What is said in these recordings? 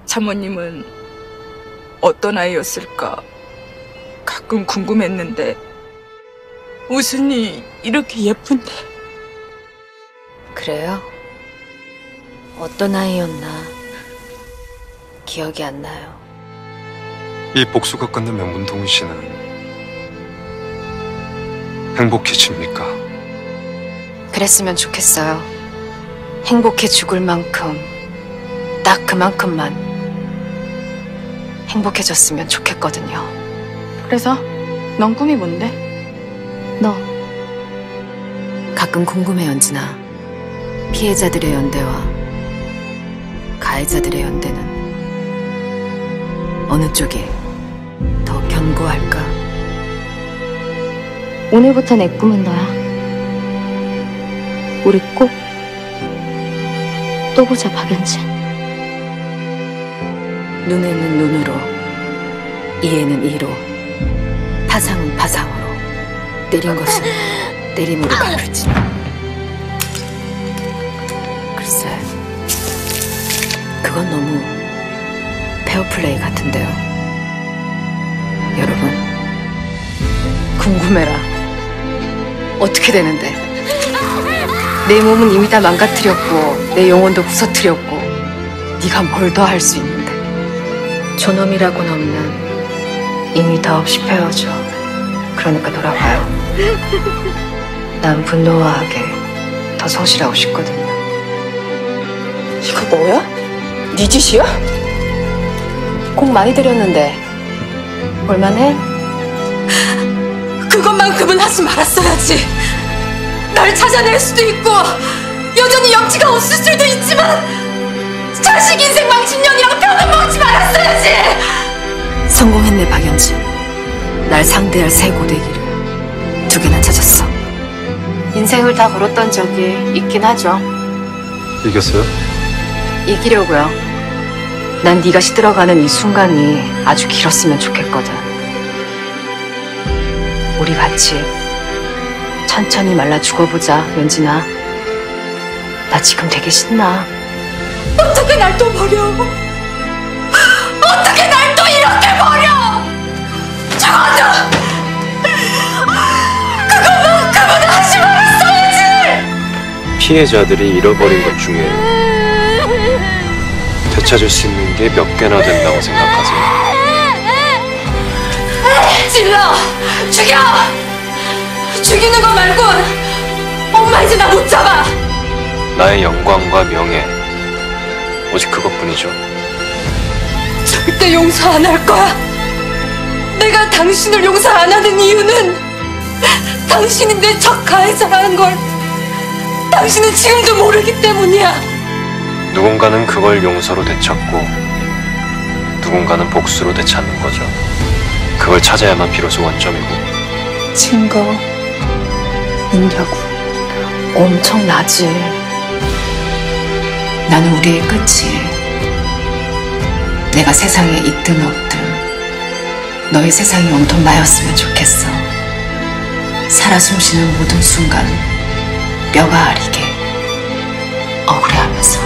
사모님은 어떤 아이였을까 가끔 궁금했는데 웃으니 이렇게 예쁜데. 그래요? 어떤 아이였나 기억이 안 나요. 이 복수가 끝나면 문동훈 씨는 행복해집니까? 그랬으면 좋겠어요. 행복해 죽을 만큼 딱 그만큼만 행복해졌으면 좋겠거든요. 그래서 넌 꿈이 뭔데? 너 가끔 궁금해, 연진아. 피해자들의 연대와 가해자들의 연대는 어느 쪽이 더 견고할까? 오늘부터 내 꿈은 너야. 우리 꼭 또 보자, 박연진. 눈에는 눈으로, 이에는 이로, 파상은 파상으로, 때린 것은 때림으로 갚을지. 글쎄, 그건 너무 페어플레이 같은데요. 여러분, 궁금해라. 어떻게 되는데? 내 몸은 이미 다 망가뜨렸고 내 영혼도 부서뜨렸고 네가 뭘 더 할 수 있는데? 존엄이라고는 없는 이미 더없이 헤어져. 그러니까 돌아가요. 난 분노와하게 더 성실하고 싶거든요. 이거 뭐야? 네 짓이야? 공 많이 들였는데 볼만해? 그것만큼은 하지 말았어야지. 날 찾아낼 수도 있고 여전히 염치가 없을 수도 있지만 자식 인생 망친 년이랑 편은 먹지 말았어야지. 성공했네, 박연진. 날 상대할 새 고데기를 2개나 찾았어. 인생을 다 걸었던 적이 있긴 하죠. 이겼어요? 이기려고요. 난 네가 시들어가는 이 순간이 아주 길었으면 좋겠거든. 우리 같이 천천히 말라 죽어보자, 연진아. 나 지금 되게 신나. 어떻게 날 또 버려? 어떻게 날 또 이렇게 버려? 죽어도 그것만큼은 하지 말았어야지. 피해자들이 잃어버린 것 중에 되찾을 수 있는 게 몇 개나 된다고 생각하세요? 찔러! 죽여! 죽이는 거 말고 엄마 이제 나 못 잡아. 나의 영광과 명예, 오직 그것뿐이죠. 절대 용서 안 할 거야. 내가 당신을 용서 안 하는 이유는 당신이 내 첫 가해자라는 걸 당신은 지금도 모르기 때문이야. 누군가는 그걸 용서로 되찾고 누군가는 복수로 되찾는 거죠. 그걸 찾아야만 비로소 원점이고. 증거 있냐고. 엄청나지. 나는 우리의 끝이 내가 세상에 있든 없든 너의 세상이 온통 나였으면 좋겠어. 살아 숨쉬는 모든 순간 뼈가 아리게 억울해하면서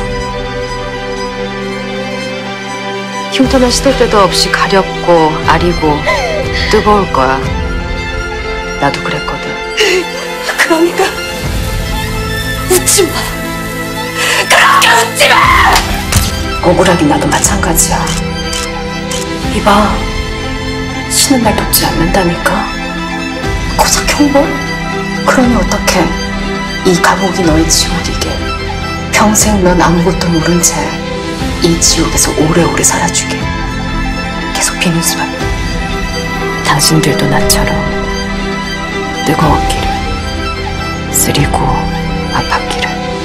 흉터나 시들 때도 없이 가렵고 아리고 뜨거울 거야. 나도 그랬거든. 그러니까 웃지 마. 그렇게 웃지 마. 억울하긴 나도 마찬가지야. 이봐, 쉬는 날 돕지 않는다니까. 고작 형벌? 그러니 어떡해. 이 감옥이 너의 지옥이게 평생 넌 아무것도 모른 채 이 지옥에서 오래오래 살아주게. 계속 비는 수밖에. 당신들도 나처럼 뜨거웠기를, 쓰리고 아팠기를.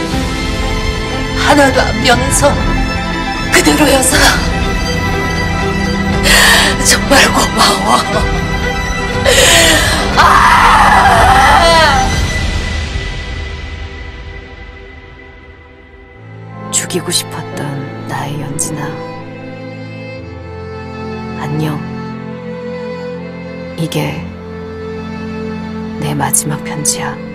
하나도 안 변해서 그대로여서 정말 고마워. 죽이고 싶었던 나의 연진아, 안녕. 이게 내 마지막 편지야.